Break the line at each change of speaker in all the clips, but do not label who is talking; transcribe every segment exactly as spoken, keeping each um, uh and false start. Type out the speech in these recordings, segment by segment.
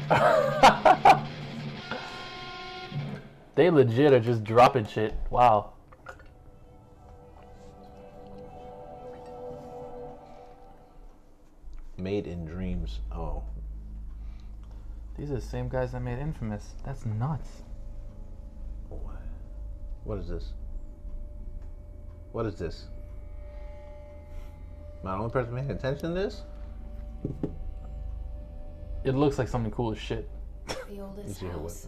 They legit are just dropping shit. Wow.
Made in Dreams. Oh.
These are the same guys that made Infamous. That's nuts.
What? What is this? What is this? Am I the only person paying attention to this?
It looks like something cool as shit.
The oldest house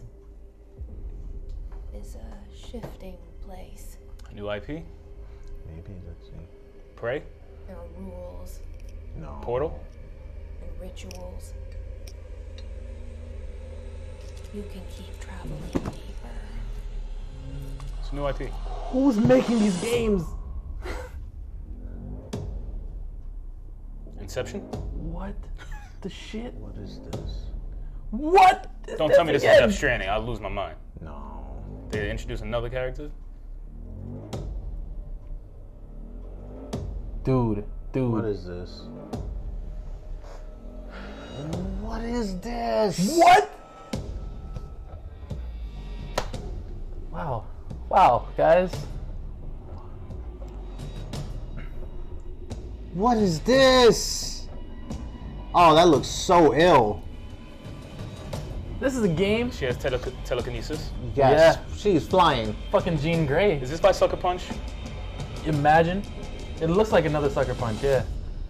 is a shifting place.
New I P?
Maybe, let's see.
Prey?
There are rules
No.
Portal?
and rituals. You can keep traveling deeper.
It's new I P.
Who's making these games?
Inception?
What the shit?
What is this?
What? is
Don't tell me this is
again?
Death Stranding. I'll lose my mind.
No.
They introduce another character?
Dude, dude.
What is this? What is this?
What? Wow. Wow, guys.
What is this? Oh, that looks so ill.
This is a game.
She has tele telekinesis.
Yes,
Yeah.
she's flying.
Fucking Jean Grey.
Is this by Sucker Punch?
Imagine. It looks like another Sucker Punch, yeah.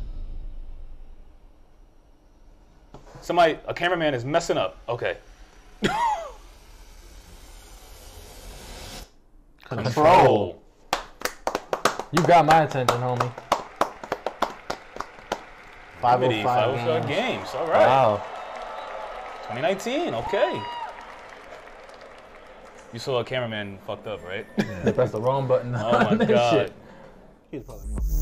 Somebody, a cameraman is messing up. Okay.
Control.
You got my attention, homie.
five oh
five
five
oh five games. All right.
Wow.
twenty nineteen. Okay. You saw a cameraman fucked up, right?
They pressed the wrong button
Oh my
on this
god.
shit.
He's probably